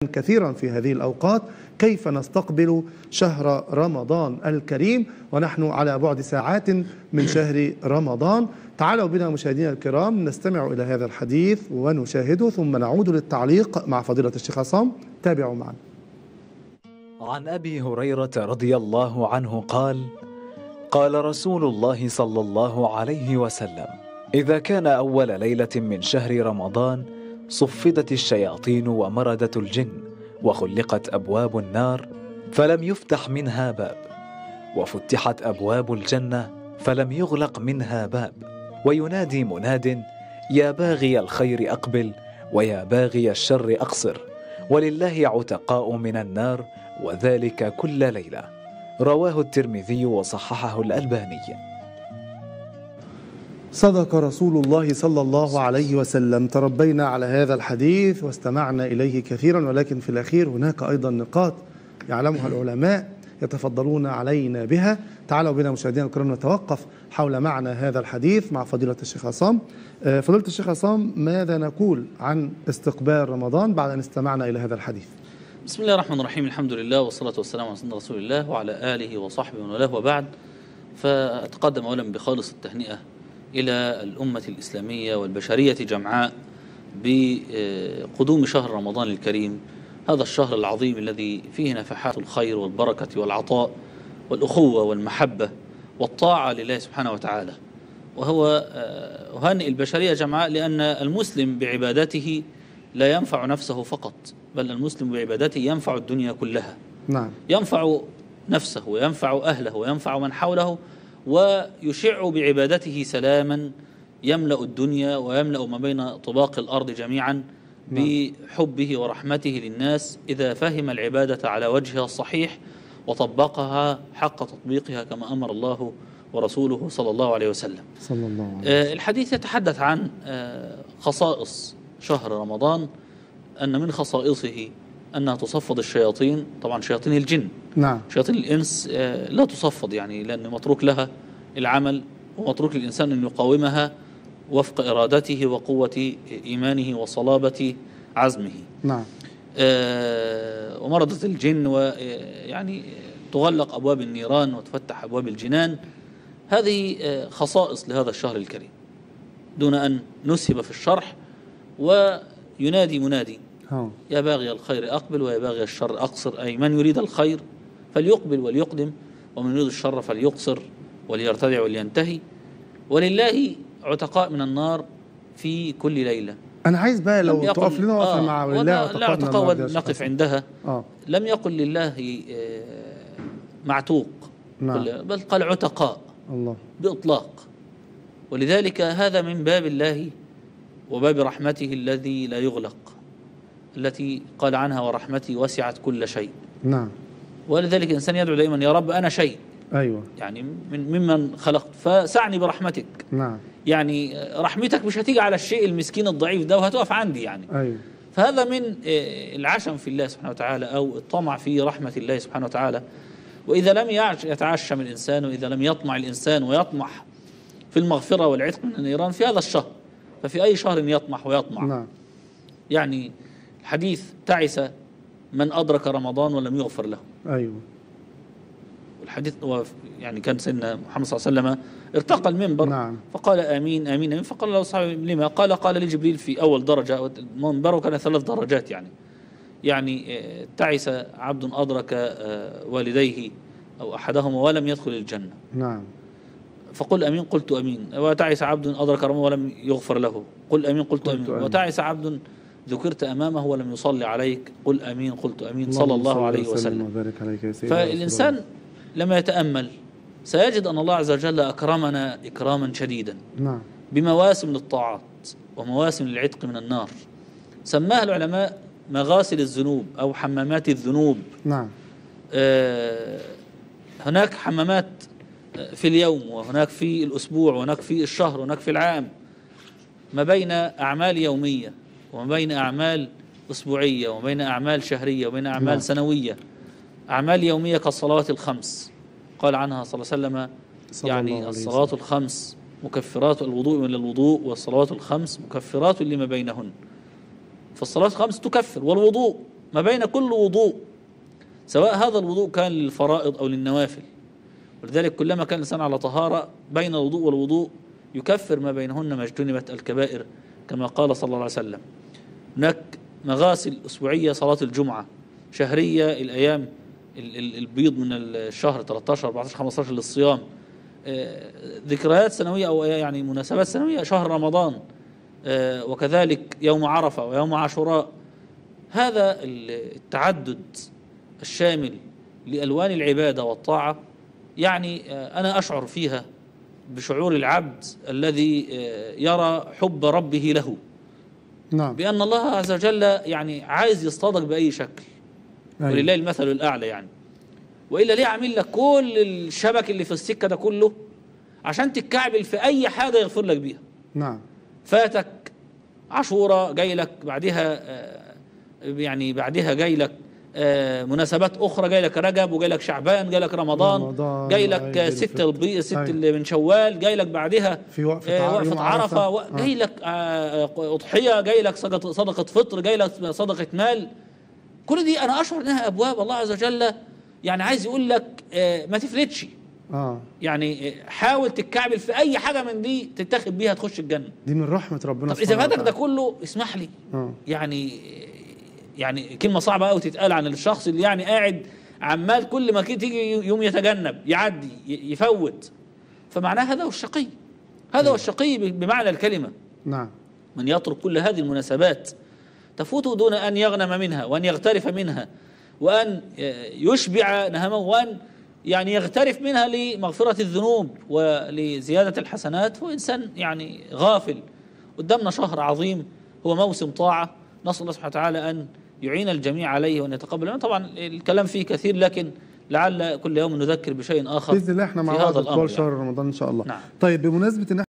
كثيرا في هذه الأوقات كيف نستقبل شهر رمضان الكريم ونحن على بعد ساعات من شهر رمضان. تعالوا بنا مشاهدينا الكرام نستمع إلى هذا الحديث ونشاهده ثم نعود للتعليق مع فضيلة الشيخ عصام. تابعوا معنا. عن أبي هريرة رضي الله عنه قال: قال رسول الله صلى الله عليه وسلم: إذا كان أول ليلة من شهر رمضان صفدت الشياطين ومردت الجن وخلقت أبواب النار فلم يفتح منها باب، وفتحت أبواب الجنة فلم يغلق منها باب، وينادي مناد: يا باغي الخير أقبل ويا باغي الشر أقصر، ولله عتقاء من النار وذلك كل ليلة. رواه الترمذي وصححه الألباني. صدق رسول الله صلى الله عليه وسلم. تربينا على هذا الحديث واستمعنا إليه كثيرا، ولكن في الأخير هناك أيضا نقاط يعلمها العلماء يتفضلون علينا بها. تعالوا بنا مشاهدينا الكرام نتوقف حول معنى هذا الحديث مع فضيلة الشيخ عصام. فضيلة الشيخ عصام، ماذا نقول عن استقبال رمضان بعد أن استمعنا إلى هذا الحديث؟ بسم الله الرحمن الرحيم، الحمد لله والصلاة والسلام على سيدنا رسول الله وعلى آله وصحبه ومن والاه، وبعد. فأتقدم أولا بخالص التهنئة إلى الأمة الإسلامية والبشرية جمعاء بقدوم شهر رمضان الكريم، هذا الشهر العظيم الذي فيه نفحات الخير والبركة والعطاء والأخوة والمحبة والطاعة لله سبحانه وتعالى. وهو أهنئ البشرية جمعاء لأن المسلم بعبادته لا ينفع نفسه فقط، بل المسلم بعبادته ينفع الدنيا كلها. نعم. ينفع نفسه وينفع أهله وينفع من حوله، ويشع بعبادته سلاما يملأ الدنيا ويملأ ما بين طباق الأرض جميعا بحبه ورحمته للناس إذا فهم العبادة على وجهها الصحيح وطبقها حق تطبيقها كما أمر الله ورسوله صلى الله عليه وسلم. صلى الله عليه وسلم. الحديث يتحدث عن خصائص شهر رمضان، أن من خصائصه أنها تصفد الشياطين، طبعا شياطين الجن. نعم. شياطين الإنس لا تصفد، يعني لأن متروك لها العمل ومتروك للإنسان أن يقاومها وفق إرادته وقوة إيمانه وصلابة عزمه. نعم. ومرضة الجن، ويعني تغلق أبواب النيران وتفتح أبواب الجنان. هذه خصائص لهذا الشهر الكريم دون أن نسهب في الشرح. وينادي منادي: يا باغي الخير أقبل ويا باغي الشر أقصر، أي من يريد الخير فليقبل وليقدم، ومن يريد الشر فليقصر وليرتدع ولينتهي، ولله عتقاء من النار في كل ليلة. أنا عايز بقى لو تقف لنا وقفة مع لله عتقاء نقف عندها. لم يقل لله معتوق. نعم. بل قال عتقاء الله بإطلاق، ولذلك هذا من باب الله وباب رحمته الذي لا يغلق، التي قال عنها: ورحمتي وسعت كل شيء. نعم. ولذلك الإنسان يدعو دائما: يا رب أنا شيء. أيوة. يعني ممن خلقت فسعني برحمتك. نعم. يعني رحمتك مش هتيجي على الشيء المسكين الضعيف ده وهتقف عندي يعني. أيوة. فهذا من العشم في الله سبحانه وتعالى، أو الطمع في رحمة الله سبحانه وتعالى. وإذا لم يتعشم الإنسان، وإذا لم يطمع الإنسان ويطمح في المغفرة والعتق من النيران في هذا الشهر، ففي أي شهر يطمح ويطمع؟ نعم. يعني الحديث: تعس من أدرك رمضان ولم يغفر له. أيوة. والحديث يعني كان سيدنا محمد صلى الله عليه وسلم ارتقى المنبر. نعم. فقال: آمين آمين آمين. فقال له صحابي: لما؟ قال لي جبريل في أول درجة، المنبر كان 3 درجات، يعني تعس عبد أدرك والديه أو أحدهما ولم يدخل الجنة. نعم. فقل أمين. قلت أمين. وتعس عبد أدرك رمضان ولم يغفر له. قل أمين. قلت أمين. وتعس عبد ذكرت أمامه ولم يصلي عليك. قل أمين. قلت أمين. صلى الله عليه وسلم. فالإنسان لما يتأمل سيجد أن الله عز وجل أكرمنا إكراما شديدا. نعم. بمواسم للطاعات ومواسم للعتق من النار، سماها العلماء مغاسل الذنوب أو حمامات الذنوب. نعم. هناك حمامات في اليوم، وهناك في الأسبوع، وهناك في الشهر، وهناك في العام، ما بين أعمال يومية وما بين أعمال أسبوعية وما بين أعمال شهرية وما بين أعمال سنوية. أعمال يومية كالصلوات الخمس، قال عنها صلى الله عليه وسلم: يعني الصلوات الخمس مكفرات، الوضوء من الوضوء، والصلوات الخمس مكفرات لما بينهن. فالصلاة الخمس تكفر، والوضوء ما بين كل وضوء، سواء هذا الوضوء كان للفرائض أو للنوافل. ولذلك كلما كان الإنسان على طهارة بين الوضوء والوضوء يكفر ما بينهن ما اجتنبت الكبائر، كما قال صلى الله عليه وسلم. هناك مغاسل أسبوعية، صلاة الجمعة، شهرية، الأيام البيض من الشهر 13 14 15 للصيام، ذكريات سنوية أو يعني مناسبات سنوية، شهر رمضان، وكذلك يوم عرفة ويوم عاشوراء. هذا التعدد الشامل لألوان العبادة والطاعة يعني أنا أشعر فيها بشعور العبد الذي يرى حب ربه له، نعم، بأن الله عز وجل يعني عايز يصطادك بأي شكل، ولله المثل الأعلى يعني. وإلا ليه عامل لك كل الشبك اللي في السكة ده كله عشان تتكعبل في أي حاجة يغفر لك بيها؟ نعم. فاتك عاشوراء، جاي لك بعدها يعني بعدها جاي لك مناسبات أخرى، جاي لك رجب، وجاي لك شعبان، جاي لك رمضان، جاي لك ست اللي من شوال، جاي لك بعدها في وقفة عرفة، جاي لك أضحية، جاي لك صدقة فطر، جاي لك صدقة مال. كل دي أنا أشعر أنها أبواب الله عز وجل يعني عايز يقول لك ما تفلتش، يعني حاول تتكعبل في أي حاجة من دي تتاخد بيها تخش الجنة. دي من رحمة ربنا. طب إذا فاتك ده كله اسمح لي، يعني كلمة صعبة قوي تتقال عن الشخص اللي يعني قاعد عمال كل ما تيجي يوم يتجنب، يعدي، يفوت. فمعناه هذا هو الشقي، هذا هو الشقي بمعنى الكلمة. نعم. من يترك كل هذه المناسبات تفوته دون أن يغنم منها وأن يغترف منها وأن يشبع نهمه وأن يعني يغترف منها لمغفرة الذنوب ولزيادة الحسنات، هو إنسان يعني غافل. قدامنا شهر عظيم هو موسم طاعة، نسأل الله سبحانه وتعالى أن يعين الجميع عليه وأن يتقبل. طبعا الكلام فيه كثير، لكن لعل كل يوم نذكر بشيء آخر بإذن الله. احنا مع بعض طوال شهر رمضان إن شاء الله. نعم. طيب، بمناسبة